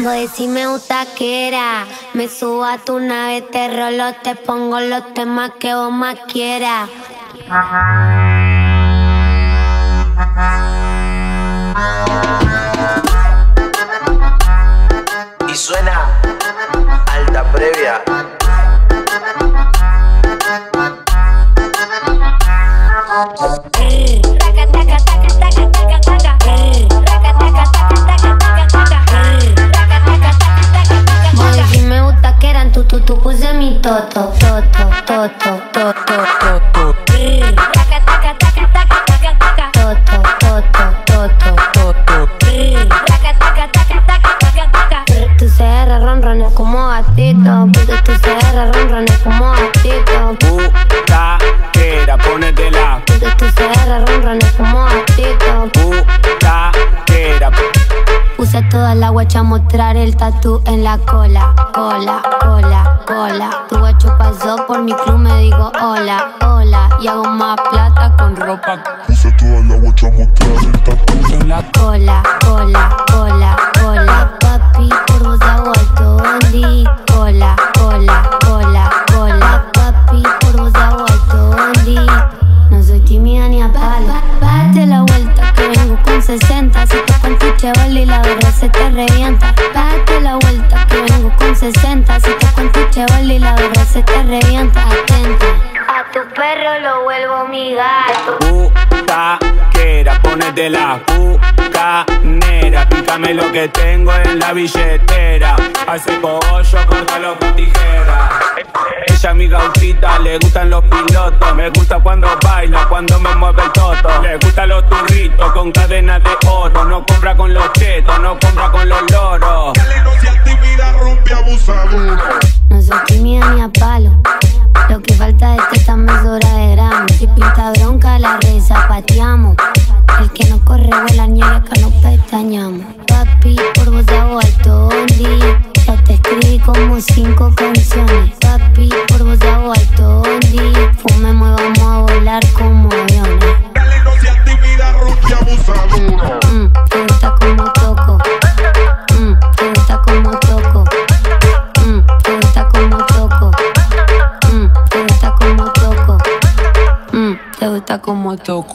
Voy si me gusta que era. Me subo a tu nave, te rolo, te pongo los temas que vos más quieras. Y suena alta previa. Voy si me gusta que eran tú puse mi toto, toto, toto, toto, toto. Tu CR ronrones como gatito, tu CR ronrones como gatito. Taquera, ponetela. Tu CR ronrones como gatito. Taquera. Puse toda la guacha a mostrar el tatú en la cola, cola, cola, cola. Tu guacho pasó por mi club, me digo hola, hola. Y hago más plata con ropa. Puse toda la guacha a mostrar el tatú En la cola, cola, cola, cola. Papi, por vos hago alto bondi. Cola, cola, cola, cola. Papi, por vos hago alto bondi. No soy tímida ni a palo. Date la vuelta que vengo con 60. Si te cuento y la verdad se te revienta. Date la vuelta que vengo con 60. Si te cuento y la verdad se te revienta. Atenta, a tu perro lo vuelvo mi gato. Taquera, ponetela. Bucanera, pícame lo que tengo en la billetera. Hace cogollo, córtalo con tijera. Ella es mi gautita, le gustan los pilotos. Me gusta cuando baila, cuando me mueve el toto. Le gustan los turritos con cadenas de oro. No compra con los chetos, no compra con los loros. Dale, no seas tímida, rompe abusador. No soy tímida ni a palo. Lo que falta es que esta mesura de gramo. Si pinta bronca, la rezapateamos. El que no corre vuela, ni acá no pestañamos. Papi, por vos hago alto bondi. Ya te escribí como 5 canciones. Papi, por vos hago alto bondi. Fumemos y vamos a volar como aviones. Dale, no seas tímida, rompe abusador. Te gusta como toco. Te gusta como toco. Te gusta como toco. Te gusta como toco. Te gusta como toco.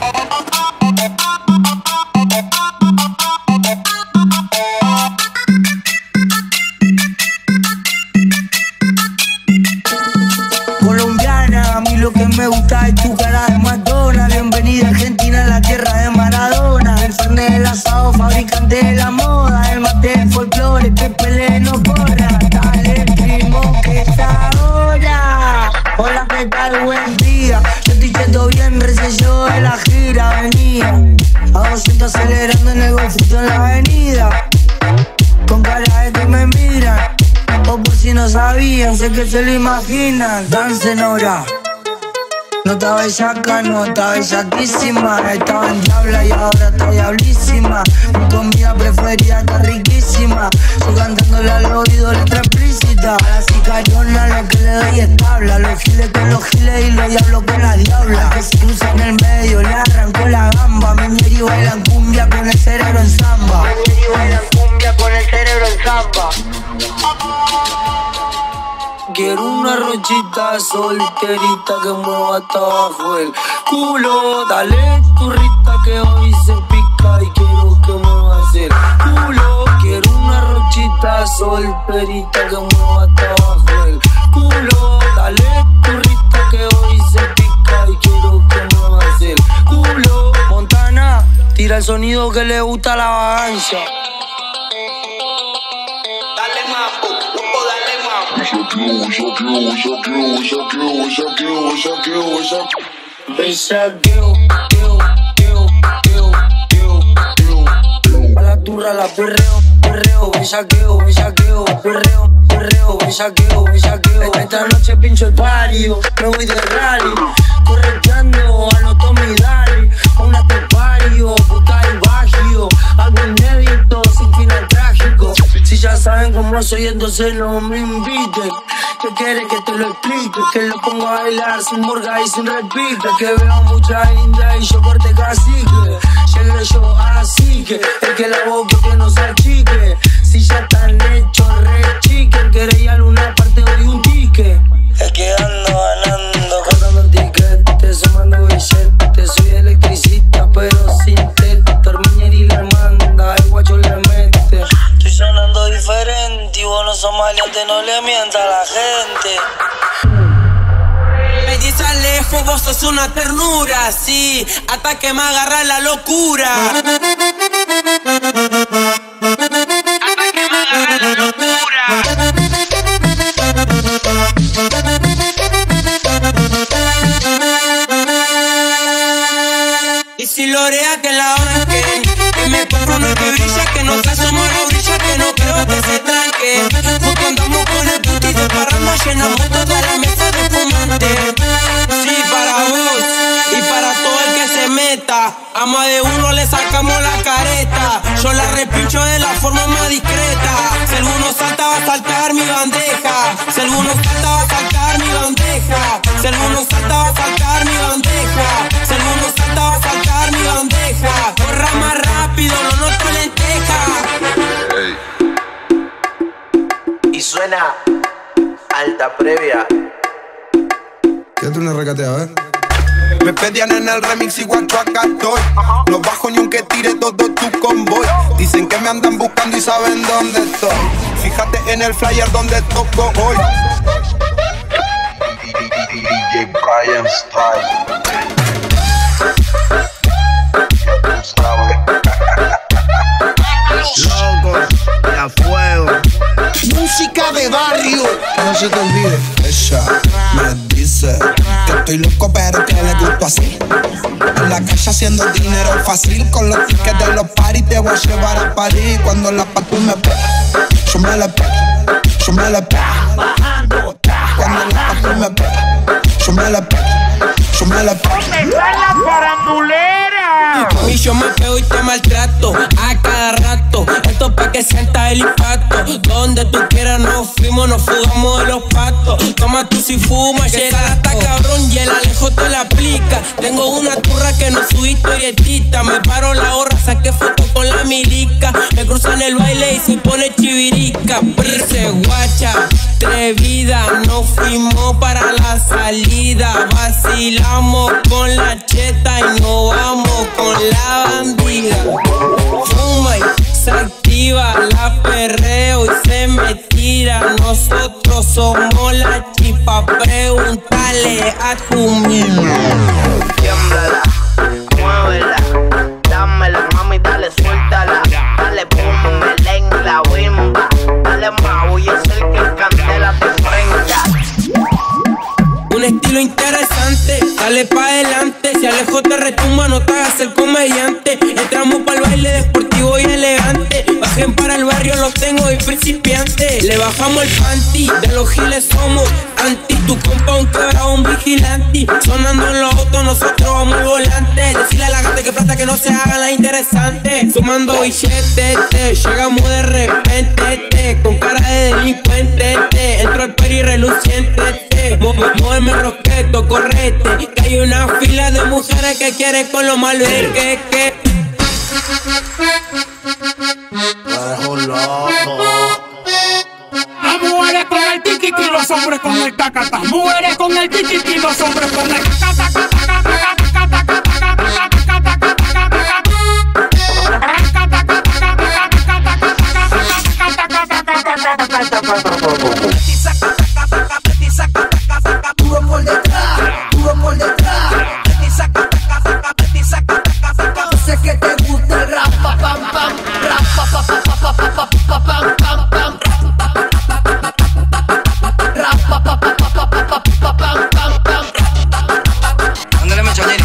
Colombiana, a mí lo que me gusta es tu cara de Madonna. Bienvenida Argentina, la tierra de Maradona. El fernet, el asado, fabricante de la moda. El mate, el folclore, que pelee no corra. Dale, primo, que está ahora. Hola, ¿qué tal? Buen día. Yo estoy yendo bien, recién yo de la gira. Venía a 200 acelerando en el golfito en la avenida. Con cara de que me miran, o por si no sabían, sé que se lo imaginan. Dancen ahora. No estaba bellaca, no estaba bellaquísima. Estaba en diabla y ahora está diablísima. Mi comida preferida está riquísima. Yo cantándole al oído letra explícita. A la sicariona lo que le doy es tabla. Los giles con los giles y los diablos con la diabla. Al que se cruza en el medio le arrancó la gamba. Miñeri bailan cumbia con el cerebro en samba. Miñeri bailan cumbia con el cerebro en samba. Quiero una rochita solterita que mueva hasta abajo el culo. Dale turrita que hoy se pica y quiero que muevas el culo. Quiero una rochita solterita que mueva hasta abajo el culo. Dale turrita que hoy se pica y quiero que muevas el culo. Montana, tira el sonido que le gusta la vagancia. Dale mambo, loco, dale mambo. A la turra la perreo, perreo, bellaqueo, bellaqueo, perreo, perreo, bellaqueo, bellaqueo. Esta noche pincho el pario, me voy de rally, correteando a los Tommy Daly. Una te pario, puta y bajío, algo inédito, sin final trágico. Si ya saben cómo soy, entonces no me inviten. ¿Qué quieres que te lo explique? Que lo pongo a bailar sin morga y sin repite. Que veo mucha india y yo corte cacique. Llegué yo así que el que la boca que no se achique. Si ya está maleante, no le mienta a la gente. Me dice Alejo, vos sos una ternura, sí, hasta que me agarra la locura. Hasta que me agarra la locura. Y si lorea que la banque, que me compro una que brilla, que no se asoma la brilla, que no creo que se tranque. Justo andamos con el puti de parranda, llenamos toda la mesa de fumante. Sí, para vos y para todo el que se meta, a más de uno le sacamos la careta. Yo la repincho de la forma más discreta. Si alguno salta va a saltar mi bandeja. Si alguno salta va a saltar mi bandeja. Si alguno salta va a saltar mi bandeja. Si alguno salta va a saltar mi bandeja. Corra más rápido, no noto lenteja. Y suena alta previa. Quédate una recatea, a ver. Me pedían en el remix igual yo acá estoy. No bajo ni aunque tire todo tu convoy. Dicen que me andan buscando y saben dónde estoy. Fíjate en el flyer donde toco hoy. DJ Brian Style. Loco, a fuego. Música de barrio. Que no se te olvide. Ella me dice que estoy loco pero que le gusto así. En la calle haciendo dinero fácil. Con los tickets de los parties te voy a llevar a París. Cuando la patu me pega, yo me la pego, yo me la pego. Cuando la patu me pega, yo me la pego, yo me la pego. ¿Dónde está la farandulera? Y yo me pego y te maltrato a cada rato. Esto pa' que sienta el impacto. Donde tú quieras nos fuimos, nos fugamos de los patos. Toma tú si fumas, llega hasta cabrón y el Alejo te la aplica. Tengo una turra que no subí historietita. Me paro la gorra, saqué foto con la milica. Me cruzo en el baile y se pone chivirica. Prise guacha, atrevida. Nos fuimos para la salida. Vacilamos con la cheta y nos vamos con la bandida. Fuma y se activa, la perreo y se me tira. Nosotros somos la chispa, pregúntale a tu mismo. Tiémblala, muévela, dámela, mami, dale, suéltala. Dale, pum, melengue, la wimba. Dale, mau, y es el que en candela te prenda. Un estilo interesante, dale pa' adelante. Si Alejo te retumba, no te hagas el comediante. Entramos pa'l baile deportivo y elegante. Bajen para el barrio, los tengo y principiante. Le bajamos el panty, de los giles somos anti. Tu compa un quebrado, un vigilante. Sonando en los autos, nosotros vamos al volante. Decirle a la gente que plata que no se hagan la interesante. Sumando billetes, llegamos de repente, con cara de delincuente. Entro al peri reluciente. Muéveme roqueto, correte. Que hay una fila de mujeres que quieren con lo malo que. Las mujeres con el tiquiti y los hombres con el tacata. Mujeres con el tiquiti y los hombres con el tacata. Duro por detrás, duro por detrás. Yo sé que te gusta el rap, pam pam, rap pam pam pam pam. Rap pam pam. Ándale, Mechanini.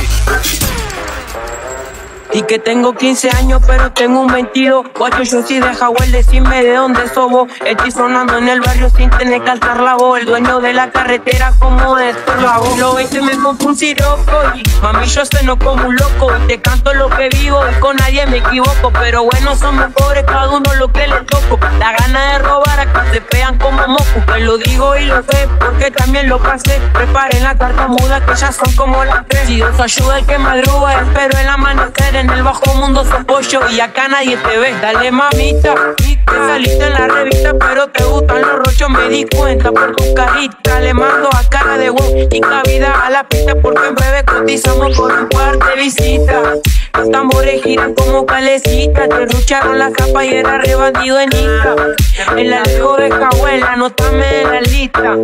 Y que tengo 15 años pero tengo un 22. Guacho, yo sí de Jaguar, decime de dónde sobo. Estoy sonando en el barrio sin tener que alzar la voz. El dueño de la carretera como de esto lo hago. Lo 20 me compro un siroco y mami yo ceno como un loco. Y te canto lo que vivo y con nadie me equivoco. Pero bueno, somos pobres, cada uno lo que le toco. La gana de robar acá se pegan como mocos. Te lo digo y lo sé porque también lo pasé. Preparen la carta muda que ya son como las 3. Si Dios ayuda el que madruga, espero el amanecer. En el bajo mundo sos pollo y acá nadie te ve. Dale mamita, te saliste en la revista pero te gustan los rochos. Me di cuenta por tu carita. Le mando a cara de wow y cabida a la pista porque en breve cotizamos por un par de visitas. Los tambores giran como calecita. Te rucharon la capa y era re bandido en Ica. El Alejo de Cahuela, anótame en la lista.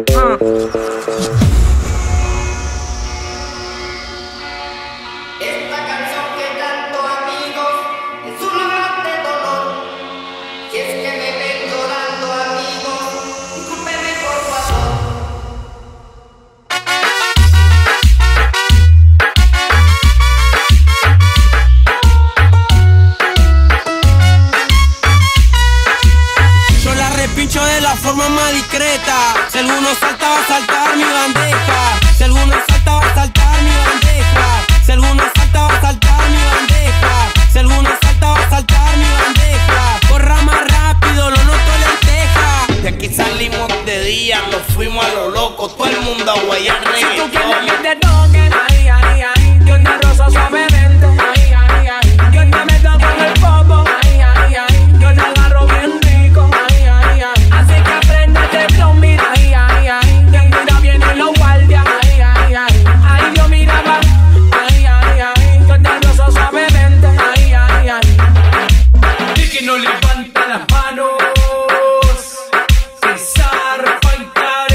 De la forma más discreta. Si alguno salta va a saltar mi bandeja. Si alguno salta va a saltar mi bandeja. Si alguno salta va a saltar mi bandeja. Si alguno salta va a saltar mi bandeja. Corra más rápido, lo noto lenteja. De aquí salimos de día, nos fuimos a lo loco. Todo el mundo a guayar reggaetón. Si tú quieres que te toquen, ay, ay, ay, yo te rozo suavemente, ay, ay, ay, yo te meto con el popo, ay, ay, ay, yo te agarro bien rico, ay, ay, ay. Así que apréndete flow, mira, ay, ay, ay, que mira vienen los guardias, ay, ay, ay. Ahí yo miraba, ay, ay, ay, yo te rozo suavemente, ay, ay, ay. Y que no levanta las manos, se zarpa en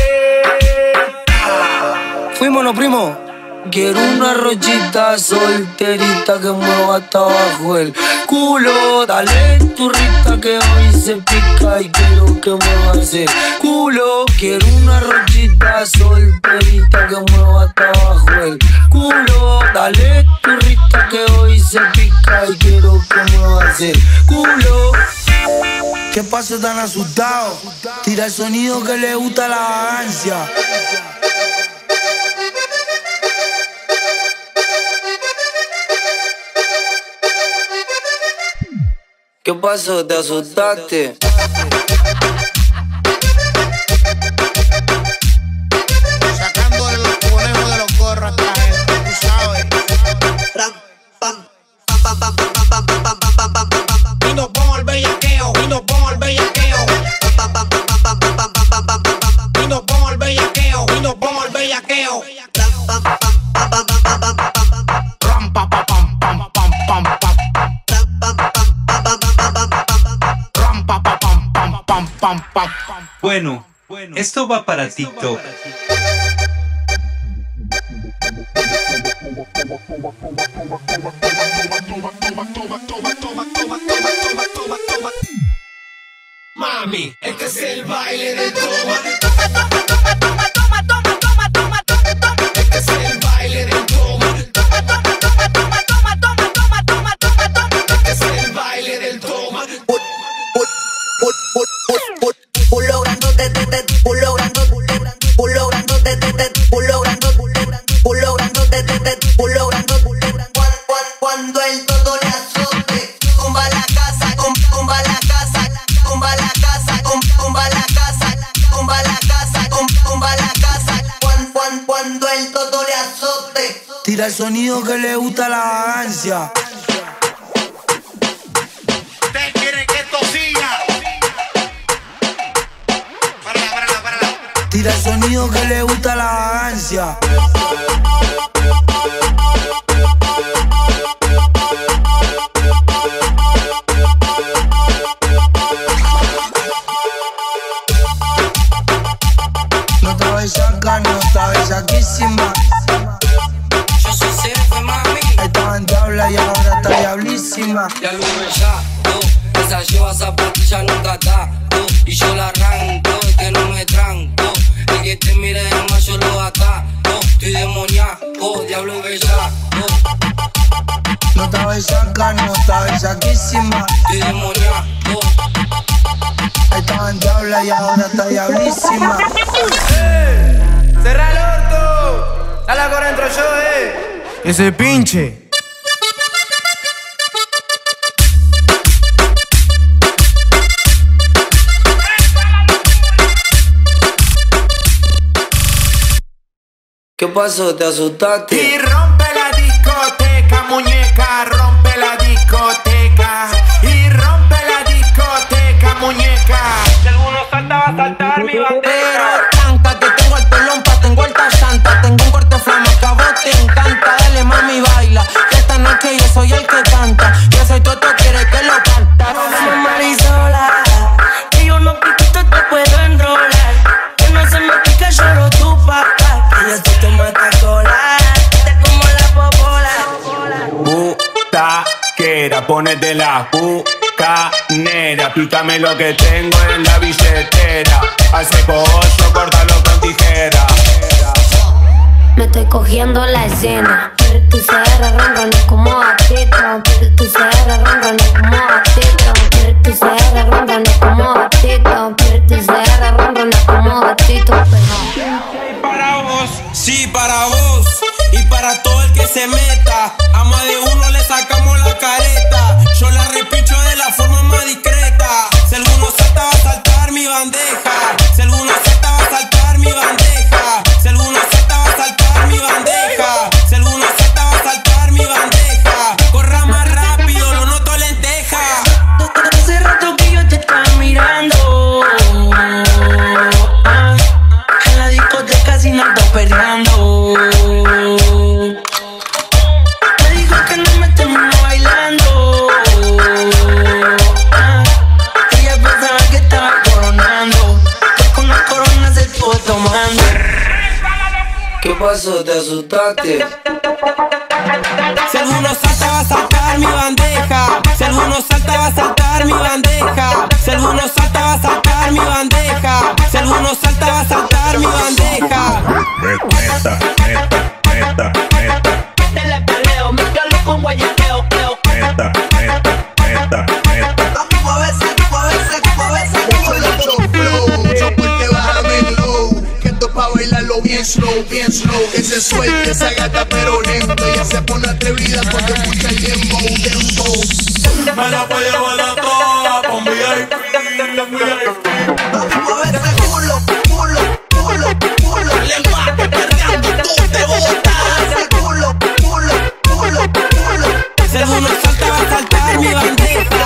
careta. Fuímonos, primo. Quiero una rochita solterita que mueva hasta abajo el culo. Dale turrita que hoy se pica y quiero que mueva ese culo. Quiero una rochita solterita que mueva hasta abajo el culo. Dale turrita que hoy se pica y quiero que mueva ese culo. ¿Qué pasa tan asustado? Tira el sonido que le gusta la vagancia. ¿Qué pasó? ¿Te asustaste? Sacándole los conejos de los gorros a esta gente, tú sabes. Y nos vamos al bellaqueo, y nos vamos al bellaqueo. Y nos vamos al bellaqueo, y nos vamos al bellaqueo. Bueno, esto va para TikTok. Mami, este es el baile del toma. Este es el baile del toma. Este es el baile del toma. Pulo grandote, pulo grandote, pulo grandote, pulo grandote, pulo grandote, pulo grandote. Cuando el todo le azote, tumba la casa, tumba la casa, tumba la casa, tumba la casa, tumba la casa, tumba la casa. Cuando el todo le azote, tira el sonido que le gusta la vagancia. ¿Usted quiere que esto siga? Tira el sonido que le gusta la vagancia. No te ves acá, no te ves saquísima. Yo soy CF, mami. Estaba en tabla y ahora está diablísima. Ya lo ya, esa lleva zapatilla nunca está. Y yo la arranco, es que no me tranco. El que te mire de más yo lo ataco. Estoy demoníaco, diablo bellaco. No te ves acá, no te ves saquísima. Estoy demoníaco. Estaba en tabla y ahora está diablísima. ¡Cerra el orto! ¡Dale acá entro yo, ¡Ese pinche! ¿Qué pasó? ¿Te asustaste? Y rompe la discoteca, muñeca, rompe la discoteca. Y rompe la discoteca, muñeca. Si alguno salta va a saltar mi bandera. Pero tanta que tengo el pelompa, tengo el tachanta. Tengo un corte flama que a vos te encanta. Dale mami, baila, que esta noche yo soy el que canta. Yo soy Toto, quiere que lo canta. Marisola, que yo no pico ponete la bucanera. Pícame lo que tengo en la billetera. Hace cogollo, córtalo con tijera. Me estoy cogiendo la escena. Tu CR ronrones como gatito. Tu CR ronrones como gatito. Tu CR ronrones como gatito. Tu CR ronrones como gatito. Para vos, sí, para vos. Y para todo el que se meta. A más de uno le sacamos la careta. Yo la repicho de la forma más discreta. Si alguno salta va a saltar mi bandeja. Si alguno salta va a saltar mi bandeja. Si alguno salta va a saltar mi bandeja. Si alguno salta va a saltar mi bandeja. Corra más rápido, lo noto lenteja. Hace rato que yo te estaba mirando. En la discoteca sin ando perreando. Me dijo que no me terminó bailando. Ella pensaba que estaba coronando. Que con la corona se estuvo tomando. ¿Qué pasó? ¿Te asustaste? Si alguno salta va a saltar mi bandeja. Si alguno salta va a saltar mi bandeja. Si alguno salta va a saltar mi bandeja. Si alguno salta va a saltar mi bandeja. Meta, meta, meta, meta. Métele peleo, mételo con guayeteo, creo. Meta, meta, meta, meta. Muévese, yo porque bájame el low. Que esto pa' bailarlo bien slow, bien slow. Que se suelte esa gata pero lento. Ella se pone atrevida cuando escucha el dembow, dembow. Me la puede llevar toda con VIP, Muévese culo, culo, culo, culo. Le mate perreando, tú te botas. Ese culo, culo, culo, culo. Si alguno salta va a saltar mi bandeja.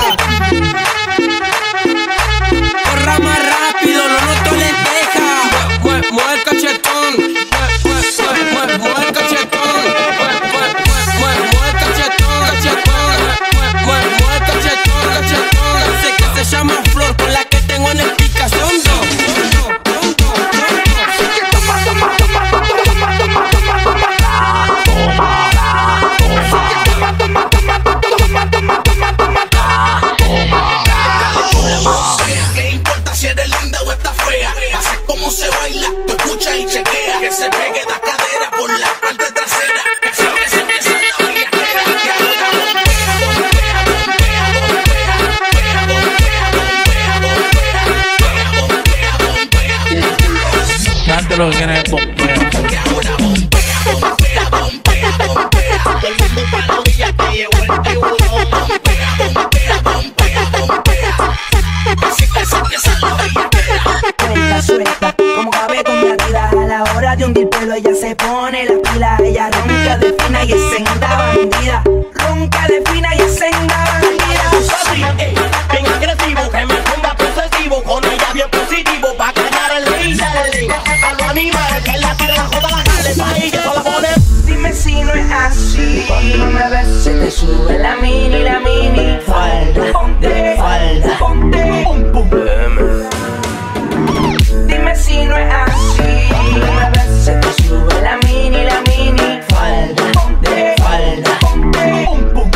Corra más rápido, lo noto lenteja. Mueve el cachetón. Mueve el cachetón. Mueve el cachetón, cachetón. Mueve el cachetón, cachetón. Sé que se llama Flor, con la que tengo en el Picasso. ¿Qué importa si eres linda o estás fea? Así como se baila, tú escucha y chequea. Que se pegue la cadera por la parte trasera. Así que se empieza la viajera. Y ahora bombea, bombea, bombea, bombea, bombea, bombea, bombea, bombea. Dante lo que quiere es bombea. Y ahora bombea, bombea, bombea, bombea. Todo el mundo para la villa que llegó el tiburón. Bombea, bombea, bombea, bombea. Así que se empieza la viajera. Suelta, suelta, como cabezón de atila. A la hora de hundir pelo ella se pone la pila. Ella ronca de fina y es senda bandida. Ronca de fina y es senda bandida. Bien agresivo, que me ponga posesivo. Con ella bien positivo, pa' callar el rey. A los animales que la tira la joda la calle, pa' ahí que toda la pone. Dime si no es así. Cuando me ves se te sube la mini falda. Ponte, falda, ponte, pum, pum. Dime si no es así. Cuando me ves se te sube la mini falda. Ponte, falda, ponte, pum, pum.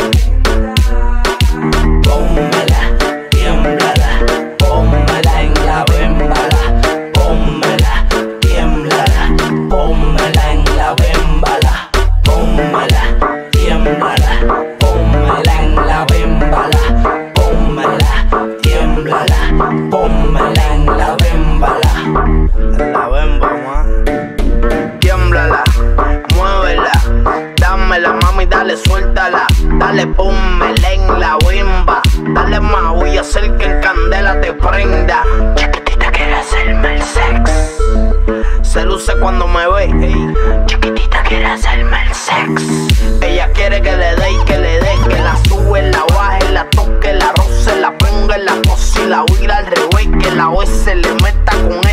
Pónmela, tiémblala, pónmela en la bembala. Pónmela, tiémblala, pónmela en la bembala. Pónmela, tiémblala, pónmela en la bembala. Pónmela, tiémblala, pónmela en la bembala. En la bemba, ma. Tiémblala, muévela, dámela, mami, dale, suéltala. Dale, pónmela en la bemba. Dale más, voy a hacer que en candela te prenda. Chiquitita, quiere hacerme el sex. Se luce cuando me ve, hey. Chiquitita, quiere hacerme el sex. Ella quiere que le dé y que le dé. Que la sube, la baje, la toque, la roce, la ponga en la pose y la huira al revés. Que la OS se le meta con